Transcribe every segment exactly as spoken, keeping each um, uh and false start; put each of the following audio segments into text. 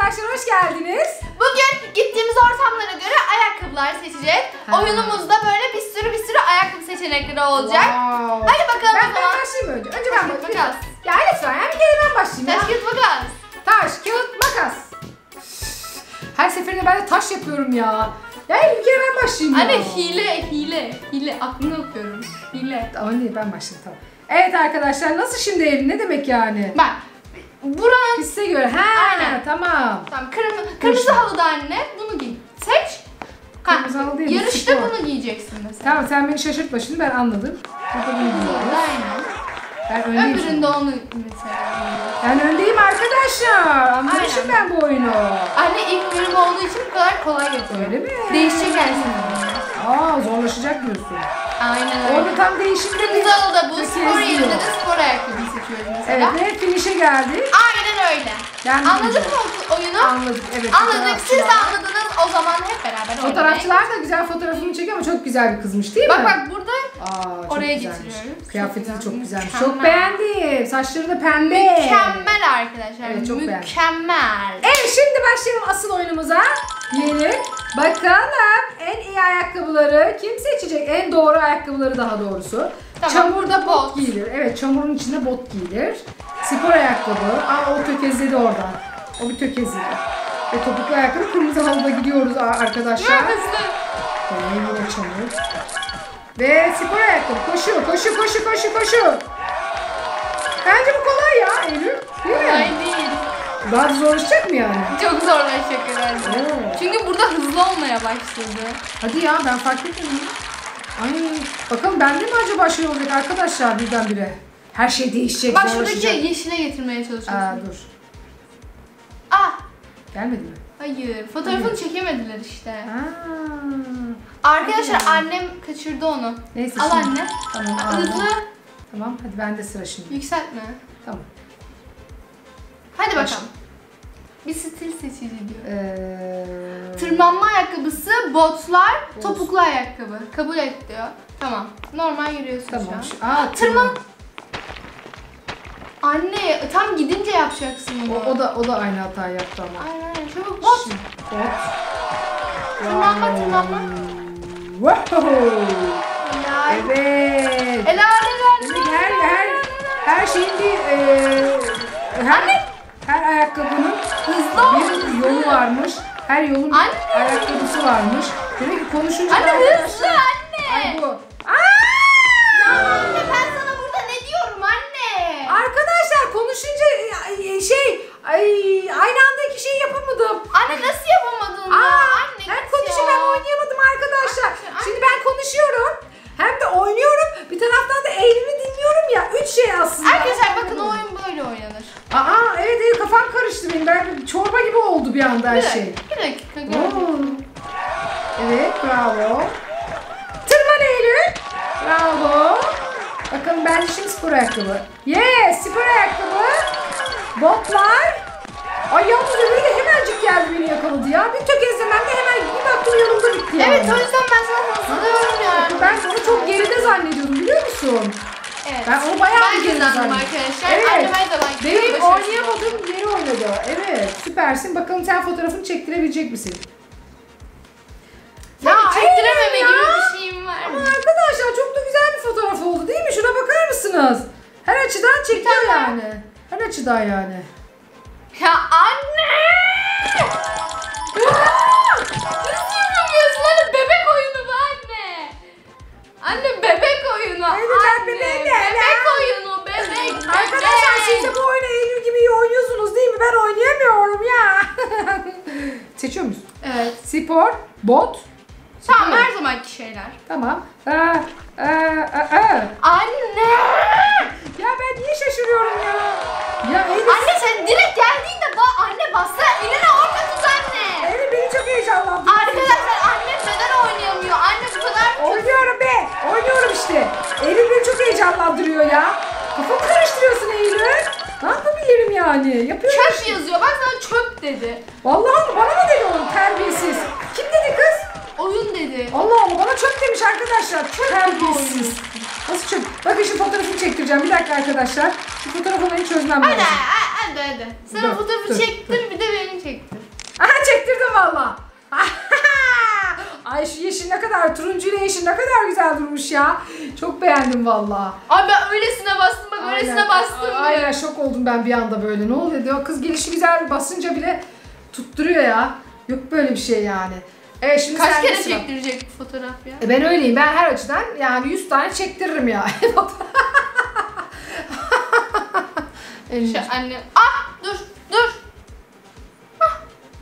arkadaşlar, hoş geldiniz. Bugün gittiğimiz ortamlara göre ayakkabılar seçeceğiz. Ha. Oyunumuzda böyle bir sürü bir sürü ayakkabı seçenekleri olacak. Wow. Hadi bakalım ben, o zaman. Ben başlayayım önce. Önce ben başlayayım. başlayayım. Ya lütfen ya, bir kere ben başlayayım ya. Taş kağıt makas. Taş kağıt makas. Her seferinde ben de taş yapıyorum ya. Ya bir kere ben başlayayım ya. Anne hile hile hile aklını okuyorum. Hile. Tamam değil, ben başlayayım tamam. Evet arkadaşlar, nasıl şimdi Eylül, ne demek yani? Bak. Buranın Piste göre. Ha, aynen. Tamam. Tamam, kırmızı, kırmızı halıda anne bunu giy. Seç. Kırmızı halı değil, yarışta spor. bunu giyeceksin mesela. Tamam, sen beni şaşırtma şimdi, ben anladım. Burada bunu giyiyoruz. Aynen. Ben öndeyim. Öbüründe onu mesela. Ben öndeyim arkadaşlar. Anlamışım ben bu oyunu. Anne ilk bölüm olduğu için bu kadar kolay yapıyor. Öyle mi? Değişecek yani senin. Aa, zorlaşacak diyorsun. Aynen öyle. Orada tam değişimde bir Kırmızı halıda bu, spor yazıyor. yerinde de spor ayakkabıyı seçiyoruz mesela. Evet, ve finish'e geldik. Aynen öyle. Ben Anladık mı oyunu? Anladık, evet. Anladık. Siz de anladınız. O zaman hep beraber oynayalım. Fotoğrafçılar da güzel fotoğrafını çekiyor ama çok güzel bir kızmış değil mi? Bak bak burada Aa, çok oraya güzelmiş. getiriyoruz. Kıyafeti Çok de çok güzel. güzelmiş. Mükemmel. Çok beğendim. Saçları da pembe. mükemmel arkadaşlar. Evet, çok beğendim. Mükemmel. Evet, şimdi başlayalım asıl oyunumuza. Diyelim. Bakalım en iyi ayakkabıları kim seçecek? En doğru ayakkabıları daha doğrusu. Tamam, Çamurda bot, bot giyilir. Evet, çamurun içinde bot giyilir. Spor ayakkabı. Aa, o tökezledi oradan. O bir tökezledi. Ve topuklu ayakkabı, kırmızı halıda gidiyoruz arkadaşlar. Ya hızlı. Ve yine çamur. Ve spor ayakkabı. Koşu, koşu, koşu, koşu, koşu. Bence bu kolay ya Eylül. Değil mi? Kolay değil. Daha da zorlaşacak mı yani? Çok zorlaşacak herhalde. Oo. Çünkü burada hızlı olmaya başladı. Hadi ya, ben fark etmedim. Ay, bakalım bende mi acaba şey olacak arkadaşlar birdenbire? Her şey değişecek, Bak şuradaki zorlaşacak. yeşile getirmeye çalışıyorsun. Aa, dur. Ah! Gelmedi mi? Hayır. Fotoğrafını Hayır. çekemediler işte. Aa. Arkadaşlar Hadi. annem kaçırdı onu. Neyse, Al şimdi- anne. Tamam, Ha, aldım. hızlı. Tamam, hadi bende sıra şimdi. Yükseltme. Tamam. Hadi Başla. bakalım. Bir stil seçici diyor. Ee... Tırmanma ayakkabısı, botlar, Olsun. topuklu ayakkabı. Kabul et diyor. Tamam. Normal yürüyorsun Tamam. şu an. Şu... Aa, Tırman. Anne tam gidince yapacaksın onu. O, o da o da aynı hatayı yaptı ama. Aynen aynen. Çabuk bot. Şimdi, bot. Tırmanma tırmanma. Wow. Helal. Evet. Helal helal. Demek her her her şeyin bir e, her her ayakkabının Hızlı ol. bir yolu varmış. Her yolun Anne. bir ayakkabısı varmış. Demek ki konuşunca Anne da hızlı arkadaşlar- anne. Ay bu. Ya anne ben sana burada ne diyorum anne? Arkadaşlar konuşunca e, şey ay, aynı anda iki şey yapamadım. Anne nasıl yapamadın ya? Aa, Anne hem git konuşup ya. hem oynayamadım arkadaşlar. Anne. Şimdi ben konuşuyorum. Hem de oynuyorum. Bir taraftan da Eylül'ü dinliyorum ya. Üç şey aslında. Arkadaşlar bakın o oyun böyle oynanır. Aa, evet evet, kafam karıştı benim. Ben çorba gibi oldu bir anda her Bir şey. dakika, bir dakika Oo. gördüm. Evet, bravo. Tırman Eylül. Bravo. Bakalım bence şimdi spor ayakkabı. Yes, spor ayakkabı. Botlar. Ay yalnız öbürü de hemencik geldi, beni yakaladı ya. Bir tökezlememde hemen bir baktım yanımda bitti yani. Evet o yüzden ben sana hızlıyorum yani. Ben onu çok geride zannediyordum, biliyor musun? Evet. Ben onu bayağı Ben bir geride kazandım zannediyordum. arkadaşlar. Evet. Annem her zaman Benim başarısız oldu. oynayamadığım yeri oynadı. Evet, süpersin. Bakalım sen fotoğrafını çektirebilecek misin? Seni çektirememe Eylül gibi ya. bir şeyim var. Ama arkadaşlar çok da güzel bir fotoğraf oldu değil mi? Şuna bakar mısınız? Her açıdan çekiyor tane daha. yani. Her açıdan yani. Ya anne! Nasıl yapamıyorsun? Anne bebek oyunu bu anne. Anne bebek oyunu. Evet, ben anne. bebeğim de, Bebek ya. oyunu. Bebek. Bebek. Arkadaşlar siz de bu oyunu Eylül gibi iyi oynuyorsunuz değil mi? Ben oynayamıyorum ya. Seçiyor muyuz? Evet. Spor, bot. Tamam Spor. her zamanki şeyler. Tamam. Aa, aa, aa, aa. Anne! Ya ben niye şaşırıyorum ya? Ya Eylül, Anne sen direkt geldiğinde bak anne bassa elini orada tut anne. Eylül beni çok heyecanlandırdı. Arkadaşlar annem neden oynayamıyor? Anne bu kadar çok... Oynuyorum be. Oynuyorum işte. Eylül beni çok heyecanlandırıyor ya. Kafamı karıştırıyorsun Eylül. Ne yapabilirim yani? Yapıyorum. Çöp yazıyor. Bak sana çöp dedi. Vallahi bana mı dedi oğlum, terbiyesiz? Kim dedi kız? Oyun dedi. Allah Allah, bana çöp demiş arkadaşlar. Çöp terbiyesiz. Nasıl çöp? Bakın şu fotoğrafını çektireceğim. Bir dakika arkadaşlar. Şu fotoğraf olayını çözmem Hadi lazım. hadi hadi. Sen Dur, o fotoğrafı dur, çektir bir de beni çektir. kadar turuncu ile yeşil ne kadar güzel durmuş ya. Çok beğendim valla. Abi ben öylesine bastım bak öylesine bastım. Aynen şok oldum ben bir anda böyle. Ne oluyor diyor. Kız gelişi güzel basınca bile tutturuyor ya. Yok böyle bir şey yani. Evet şimdi Kaç sen kere sıra. çektirecek bu fotoğraf ya? E ben öyleyim. Ben her açıdan yani yüz tane çektiririm ya. Şu anne. Ah dur dur. Ah.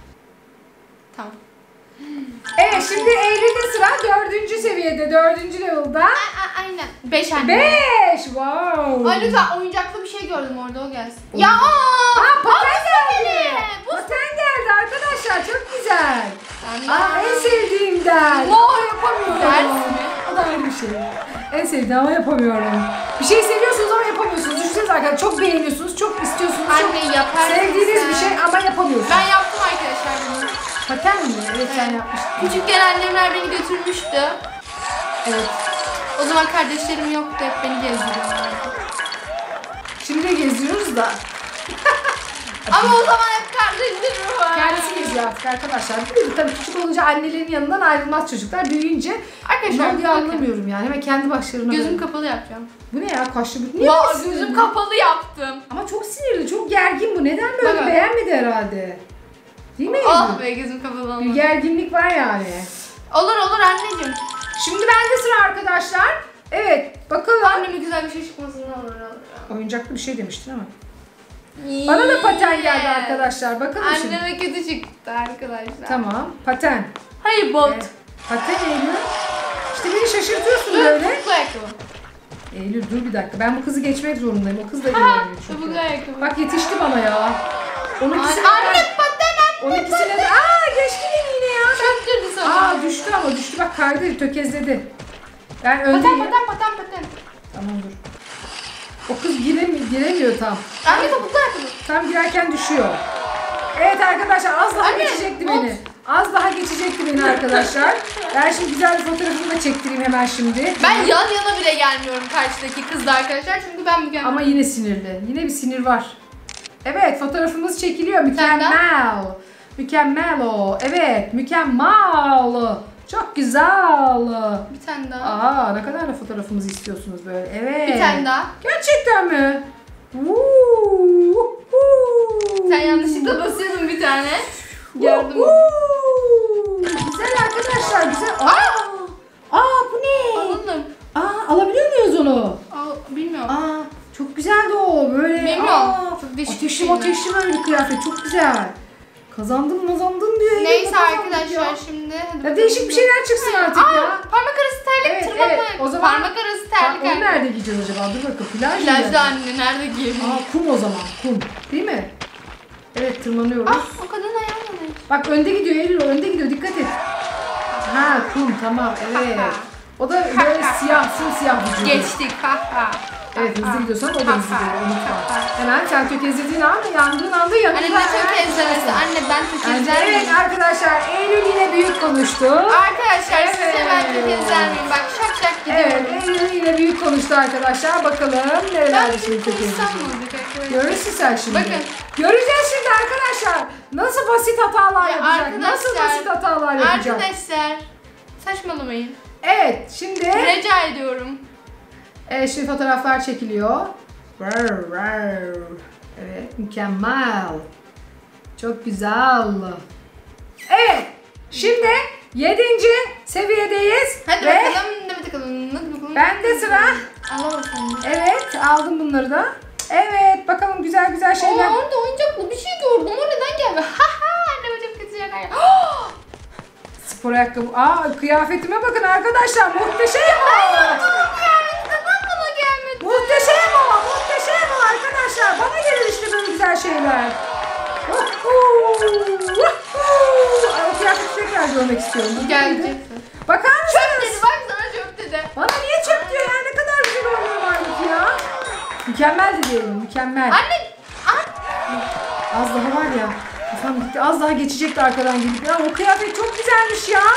Tamam. Evet şimdi Eylül'de sıra dördüncü seviyede. Dördüncü level'da. A- a- aynen. Beş anne. Beş. Wow. Ay lütfen oyuncaklı bir şey gördüm orada o gelsin. Oyun- Ya aa! Aa paten Aa, geldi. Bu Paten geldi arkadaşlar. Çok güzel. Anne. Aa en sevdiğimden. No, yapamıyorum. ders mi? O da ayrı bir şey. En sevdiğim ama yapamıyorum. Bir şey seviyorsunuz ama yapamıyorsunuz. Düşünsenize arkadaşlar çok beğeniyorsunuz, çok istiyorsunuz. Anne çok yaparsın sevdiğiniz sen. bir şey ama yapamıyorsunuz. Ben yaptım arkadaşlar bunu. Paten mi? Evet sen yapmıştın. Küçükken annemler beni götürmüştü. Evet. O zaman kardeşlerim yoktu, hep beni gezdiriyorlardı. Şimdi de geziyoruz da. Ama o zaman hep kardeşlerim var. Kendisi geziyor artık arkadaşlar. Biliyoruz tabii küçük olunca annelerin yanından ayrılmaz çocuklar. Büyüyünce ne Arkadaşlar oluyor anlamıyorum yani. Hemen kendi başlarına Gözüm böyle. kapalı yapacağım. Bu ne ya kaşlı bir... Niye Vay, böyle sinirli? gözüm kapalı yaptım. Ama çok sinirli, çok gergin bu. Neden böyle Bak. beğenmedi herhalde? Değil mi? Ah be gözüm kapalı Bir olmadı. gerginlik var yani. Olur olur anneciğim. Şimdi bende sıra arkadaşlar. Evet bakalım. Anneme güzel bir şey çıkmasın ne olur ne olur. Oyuncaklı bir şey demiştin ama. Bana da paten geldi arkadaşlar. Bakalım şimdi. Anneme kötü çıktı arkadaşlar. Tamam. Paten. Hayır bot. Evet. Paten Eylül. İşte beni şaşırtıyorsun Dur, böyle. topuklu ayakkabı. Eylül dur bir dakika. Ben bu kızı geçmek zorundayım. O kız da Ha, geliyor çünkü. topuklu ayakkabı. Bak yetişti bana ya. Onunkisine Anne, anne paten anne. Onunkisine de. Aa geçti beni yine ya. Çöktürdü sana. Aa düştü ama düştü. Bak kaydı tökezledi. Ben Paten öndeyim. paten paten paten. Tamam dur. O kız giremiyor, giremiyor tam. Anne topuklu ayakkabı. Tam girerken düşüyor. Evet arkadaşlar az daha Anne, geçecekti not. beni. Az daha geçecekti beni arkadaşlar. Ben şimdi güzel bir fotoğrafını da çektireyim hemen şimdi. Ben yan yana bile gelmiyorum karşıdaki kızla arkadaşlar çünkü ben mükemmel. Ama yine sinirli. Yine bir sinir var. Evet fotoğrafımız çekiliyor. tane Mükemmel. Mükemmel o. Evet mükemmel. Çok güzel. Bir tane daha. Aa ne kadar da fotoğrafımızı istiyorsunuz böyle. Evet. Bir tane daha. Gerçekten mi? Woo, woo. Sen yanlışlıkla basıyordun bir tane. Gördüm. Woo. Güzel arkadaşlar güzel. Aa, aa bu ne? Alalım. Aa alabiliyor muyuz onu? Al, bilmiyorum. Aa çok güzeldi o böyle. Bilmiyorum. Aa, Çok değişik ateşli şeyler. ateşli böyle bir kıyafet çok güzel. Kazandım kazandım diye. Neyse kazandık arkadaşlar ya. şimdi. hadi Ya bakalım. değişik bir şeyler çıksın artık Aa, ya. parmak arası terlik Evet, tırmanma. evet. O zaman- Parmak arası Aa, terlik. onu ayakkabı. nerede giyeceğiz acaba? Dur bakalım plaj mı? Plajda anne nerede giyelim? Aa kum o zaman kum. Değil mi? Evet tırmanıyoruz. Ah o kadın ayağına ne? Bak önde gidiyor Eylül önde gidiyor dikkat et. Ha kum tamam evet. O da böyle siyah simsiyah vücudu. Geçtik ha ha. Evet hızlı gidiyorsan o da hızlı gidiyor unutma. Ha, ha. Hemen sen tökezlediğin an yandığın anda yanında. Anne ne tökezlemesi? Anne ben Evet tökezlemeyeyim. arkadaşlar Eylül yine büyük konuştu. Arkadaşlar size ben Evet. tökezlemeyeyim. Bak şak şak gidiyorum. Evet Eylül yine büyük konuştu arkadaşlar. Bakalım Ben nerelerde bir şimdi şey konuşsam tökezleyecek. mı olacak arkadaşlar? Görürsün sen şimdi. Bakın. Göreceğiz şimdi arkadaşlar. Nasıl basit hatalar Ya yapacak. Nasıl arkadaşlar, basit hatalar yapacak. Arkadaşlar saçmalamayın. Evet şimdi Rica ediyorum. evet, şimdi fotoğraflar çekiliyor. Wow, wow. Evet mükemmel. Çok güzel. Evet şimdi yedinci seviyedeyiz. Hadi ve bakalım, hadi bakalım, hadi bakalım. bende sıra. Allah'ım sen. Evet aldım bunları da. Evet bakalım güzel güzel şeyler. Aa, orada oyuncaklı bir şey gördüm. O neden geldi? Ha ha, anneme çok kötü şeyler geldi. Spor ayakkabı. Aa kıyafetime bakın arkadaşlar muhteşem o. Neden bana gelmedi? Muhteşem o. Muhteşem o arkadaşlar. Bana gelir işte böyle güzel şeyler. Woohoo, woohoo. Ay, o kıyafeti tekrar görmek istiyorum. Bu Gelecek. neydi? Bakar Çöp dedi, mısınız? bak sana çöp dedi. Bana niye çöp diyor ya? Ne kadar güzel oynuyor halbuki ya. Mükemmel diyelim. Mükemmel. Anne, an Az daha var ya. Kafam gitti. Az daha geçecekti arkadan gidip. Ya o kıyafet çok güzelmiş ya.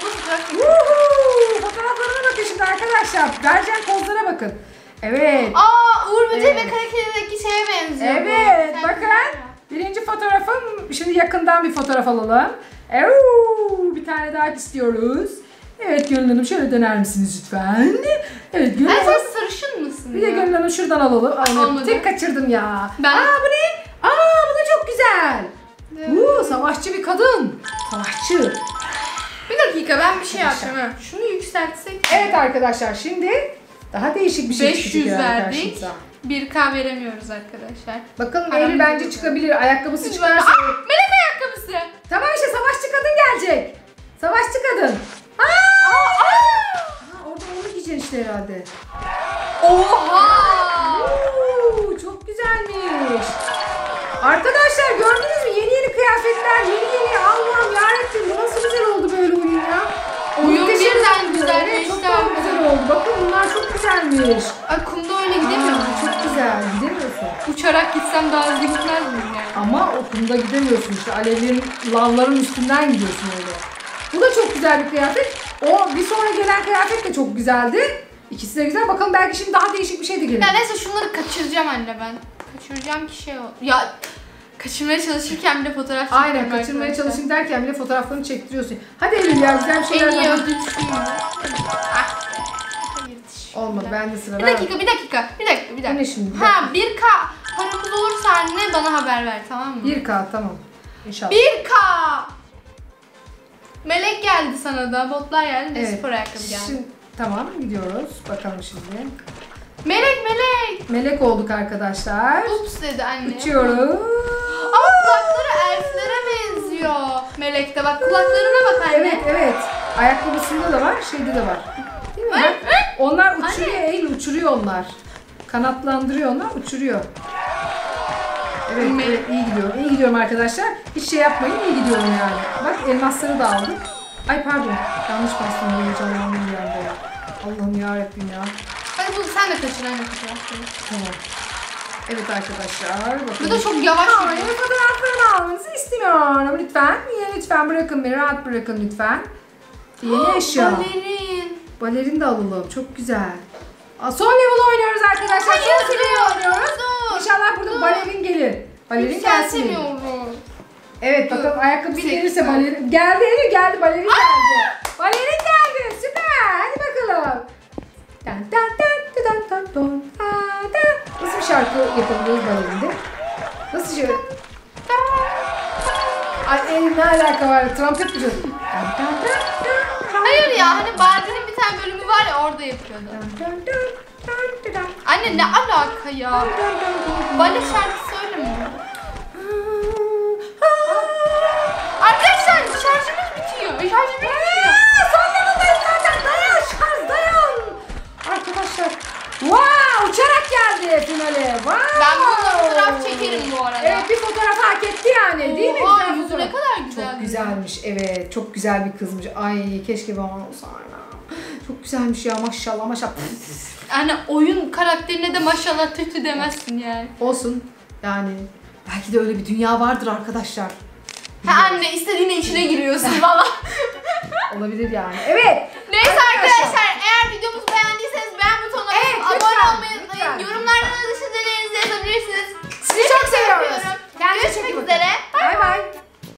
Woohoo! Fotoğraflarına bakın şimdi arkadaşlar. Vereceğim pozlara bakın. Evet. Aa, Uğur Böceği Evet. ve Karakere'deki şeye benziyor. bu. Evet. Sen Bakın. güzel. Birinci fotoğrafım. Şimdi yakından bir fotoğraf alalım. Euu, bir tane daha istiyoruz. Evet Gönül Hanım şöyle döner misiniz lütfen? Evet Gönül Ay Hanım. sen sarışın mısın Bir de ya? Gönül Hanım şuradan alalım. Ay, Olmadı. tek kaçırdım ya. Ben- Aa bu ne? Aa bu da çok güzel. Evet. Uuu savaşçı bir kadın. Savaşçı. Bir dakika ben bir şey yapacağım. ha. Şunu yükseltsek. Evet arkadaşlar şimdi daha değişik bir şey beş yüz çıkacak yani verdik. karşımıza. bir K veremiyoruz arkadaşlar. Bakalım Paramız Eylül bence yok. çıkabilir. Ayakkabısı Lütfen. çıkarsa. Aa, melek ayakkabısı. Tamam işte savaşçı kadın gelecek. Savaşçı kadın. Aa! Aa, aa. Ha, orada onu giyeceksin işte herhalde. Oha. Oo, çok güzelmiş. Arkadaşlar gördünüz mü? Yeni yeni kıyafetler, yeni yeni Allah'ım yarabbim bu nasıl güzel oldu böyle oyun ya. Oyun Muhteşem birden oldu. güzelleşti Evet, çok daha arkadaşlar. güzel oldu. Bakın bunlar çok güzelmiş. Ay kumda öyle gidemiyorum. Aa, çok güzel. Gidemiyorsun. Uçarak gitsem daha hızlı gitmez miyim yani? Ama o kumda gidemiyorsun işte. Alevlerin, lavların üstünden gidiyorsun öyle. Bu da çok güzel bir kıyafet. O bir sonra gelen kıyafet de çok güzeldi. İkisi de güzel. Bakalım belki şimdi daha değişik bir şey de gelir. Ya neyse şunları kaçıracağım anne ben. Kaçıracağım ki şey o. Ya kaçırmaya çalışırken bile fotoğraf çekiyorum. Aynen kaçırmaya arkadaşlar. çalışayım derken bile fotoğraflarını çektiriyorsun. Hadi Eylül ya güzel bir şeyler En iyi daha. ödül şu mu? Ah. Hayır, teşekkürler. Olmadı bende sıra. Bir ver. dakika, bir dakika, bir dakika, bir Bu ne dakika. şimdi? Bir Ha, bir K paramız olursa anne bana haber ver, tamam mı? bir K tamam. İnşallah. bir K. Melek geldi sana da, botlar geldi, evet. Spor ayakkabı geldi. Şimdi, tamam gidiyoruz. Bakalım şimdi. Melek, melek. Melek olduk arkadaşlar. Ups dedi anne. Uçuyoruz. Ama kulakları elflere benziyor. Melek'te bak, kulaklarına bak anne. Evet evet. Ayakkabısında da var, şeyde de var. Değil mi? Ay, Bak, ay. onlar uçuruyor Anne. Eylül, uçuruyor onlar. Kanatlandırıyor onlar, uçuruyor. Evet, Me- evet iyi gidiyorum. İyi gidiyorum arkadaşlar. Hiç şey yapmayın, iyi gidiyorum yani. Bak elmasları da aldım. Ay pardon, yanlış bastım. Heyecanlandım bir anda ya. Allah'ım yarabbim ya. Hadi bu sen de kaçır anne fotoğrafları. Tamam. Evet arkadaşlar, bakın. Bu da çok yavaş Hayır, gidiyor. fotoğraflarını almanızı istemiyorum. Lütfen, yine lütfen bırakın beni, rahat bırakın lütfen. Yeni eşya. Balerin. Balerin de alalım. Çok güzel. Aa, son level oynuyoruz arkadaşlar. Hayır, son seviye dur, oynuyoruz. dur, İnşallah burada dur. balerin gelir. Balerin gelsin. Yükseltemiyorum. Evet Dur. bakalım ayakkabısı Bir gelirse dakika. balerin. Geldi Elif geldi. Balerin geldi. Balerin geldi. Süper. Hadi bakalım. Dan dan dan dan dan dan dan dan. Nasıl bir şarkı yapabiliyoruz balerinde? Nasıl şey? Ay Elif ne alaka var? Trompet mi çalıyor? Dan dan dan dan. Hayır ya, hani Barbie'nin bir tane bölümü var ya, orada yapıyordu. Dan dan dan dan dan. Anne ne alaka ya? Bale şarkısı öyle mi? Arkadaşlar şarjımız bitiyor. Şarjımız bitiyor. Aa, son level'dayız zaten. Dayan şarj dayan. Arkadaşlar. Wow, uçarak geldi finale. Wow. Ben bununla fotoğraf çekerim bu arada. Evet bir fotoğrafı hak etti yani değil mi? Oha, Güzel yüzü fotoğraf. ne kadar güzel. Çok güzelmiş evet. Çok güzel bir kızmış. Ay keşke bana olsa. Çok güzelmiş ya maşallah maşallah. Anne oyun karakterine de maşallah kötü demezsin yani. Olsun. Yani belki de öyle bir dünya vardır arkadaşlar. Ha anne, istediğine içine giriyorsun valla. Olabilir yani. Evet. Neyse Arkadaşlar. arkadaşlar, eğer videomuzu beğendiyseniz